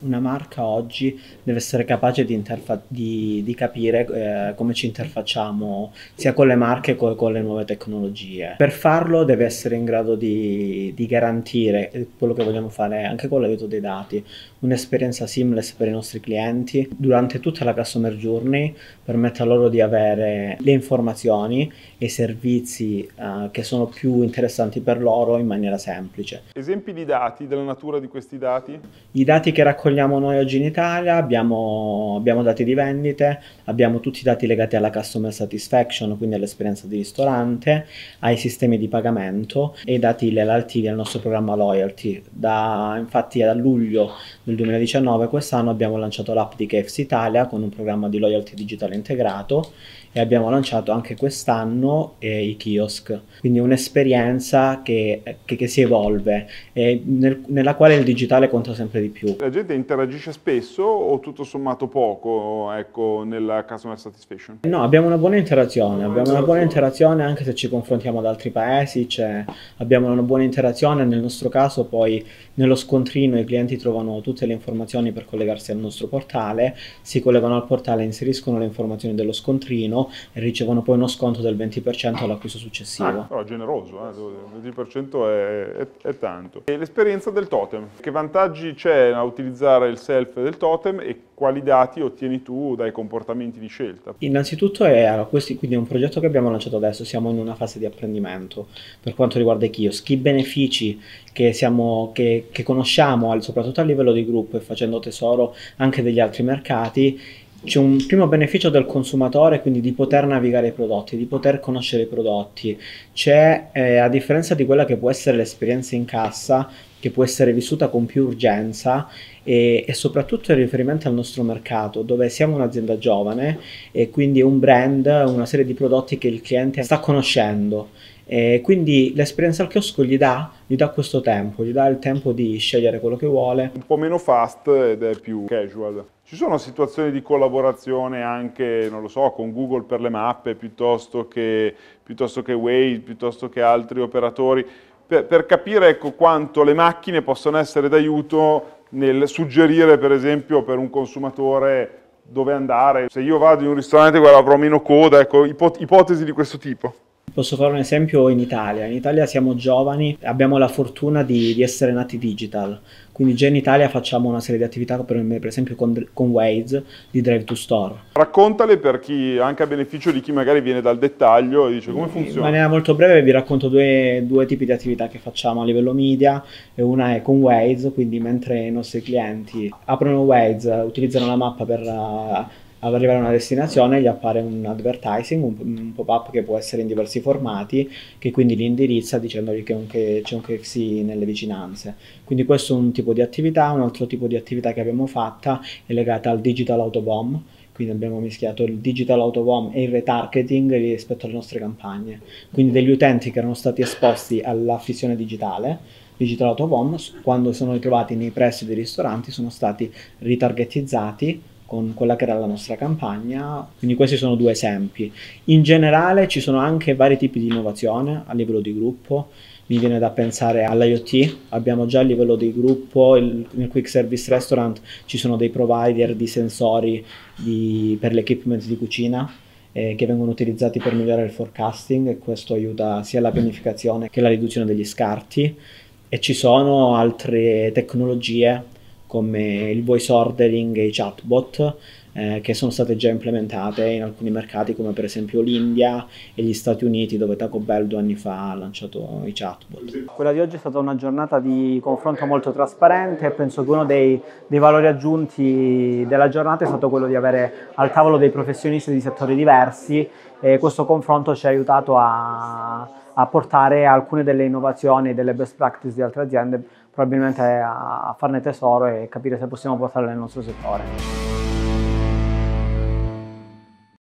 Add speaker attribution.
Speaker 1: una marca oggi deve essere capace di capire come ci interfacciamo sia con le marche che con le nuove tecnologie. Per farlo deve essere in grado di garantire quello che vogliamo fare anche con l'aiuto dei dati, un'esperienza seamless per i nostri clienti durante tutta la customer journey, permette a loro di avere le informazioni e i servizi che sono più interessanti per loro in maniera semplice.
Speaker 2: Esempi di dati, della natura di questi dati?
Speaker 1: I dati che raccogliamo noi oggi in Italia, abbiamo dati di vendite, abbiamo tutti i dati legati alla customer satisfaction, quindi all'esperienza di ristorante, ai sistemi di pagamento e i dati relativi al nostro programma Loyalty. Infatti da luglio del 2019 quest'anno abbiamo lanciato l'app di KFC Italia con un programma di loyalty digitale integrato e abbiamo lanciato anche quest'anno i kiosk, quindi un'esperienza che si evolve e nella quale il digitale conta sempre di più.
Speaker 2: La gente interagisce spesso o tutto sommato poco, ecco, nella customer satisfaction?
Speaker 1: No, abbiamo una buona interazione anche se ci confrontiamo ad altri paesi, abbiamo una buona interazione, nel nostro caso poi nello scontrino i clienti trovano tutte le informazioni per collegarsi al nostro portale, si collegano al portale, inseriscono le informazioni dello scontrino e ricevono poi uno sconto del 20% all'acquisto successivo.
Speaker 2: Però generoso, il 20% è tanto. E l'esperienza del totem, che vantaggi c'è a utilizzare il self del totem e quali dati ottieni tu dai comportamenti di scelta?
Speaker 1: Innanzitutto quindi è un progetto che abbiamo lanciato adesso, siamo in una fase di apprendimento per quanto riguarda i kiosk, i benefici che conosciamo soprattutto a livello di gruppo e facendo tesoro anche degli altri mercati. C'è un primo beneficio del consumatore, quindi di poter navigare i prodotti, di poter conoscere i prodotti. A differenza di quella che può essere l'esperienza in cassa, che può essere vissuta con più urgenza e soprattutto in riferimento al nostro mercato, dove siamo un'azienda giovane e quindi un brand, una serie di prodotti che il cliente sta conoscendo. E quindi l'esperienza al chiosco gli dà questo tempo, gli dà il tempo di scegliere quello che vuole.
Speaker 2: Un po' meno fast ed è più casual. Ci sono situazioni di collaborazione anche, non lo so, con Google per le mappe, piuttosto che Waze, piuttosto che altri operatori, per capire, ecco, quanto le macchine possono essere d'aiuto nel suggerire, per esempio, per un consumatore dove andare. Se io vado in un ristorante dove avrò meno coda, ecco, ipotesi di questo tipo.
Speaker 1: Posso fare un esempio in Italia. In Italia siamo giovani, abbiamo la fortuna di essere nati digital, quindi già in Italia facciamo una serie di attività, per esempio con Waze, di Drive to Store.
Speaker 2: Raccontale per chi, anche a beneficio di chi magari viene dal dettaglio e dice come funziona.
Speaker 1: In maniera molto breve vi racconto due tipi di attività che facciamo a livello media, e una è con Waze, quindi mentre i nostri clienti aprono Waze, utilizzano la mappa per ad arrivare a una destinazione, gli appare un advertising, un pop-up che può essere in diversi formati, che quindi li indirizza dicendogli che c'è un KFC nelle vicinanze. Quindi questo è un tipo di attività. Un altro tipo di attività che abbiamo fatta è legata al digital autobomb, quindi abbiamo mischiato il digital autobomb e il retargeting rispetto alle nostre campagne. Quindi degli utenti che erano stati esposti alla fissione digitale, digital autobomb, quando sono ritrovati nei pressi dei ristoranti sono stati ritargetizzati con quella che era la nostra campagna. Quindi questi sono due esempi. In generale ci sono anche vari tipi di innovazione a livello di gruppo. Mi viene da pensare all'IoT, abbiamo già a livello di gruppo, nel Quick Service Restaurant ci sono dei provider di sensori per l'equipment di cucina che vengono utilizzati per migliorare il forecasting, e questo aiuta sia la pianificazione che la riduzione degli scarti. E ci sono altre tecnologie come il voice ordering e i chatbot che sono state già implementate in alcuni mercati, come per esempio l'India e gli Stati Uniti, dove Taco Bell 2 anni fa ha lanciato i chatbot. Quella di oggi è stata una giornata di confronto molto trasparente e penso che uno dei valori aggiunti della giornata è stato quello di avere al tavolo dei professionisti di settori diversi, e questo confronto ci ha aiutato a portare alcune delle innovazioni e delle best practice di altre aziende, probabilmente a farne tesoro e capire se possiamo portarle nel nostro settore.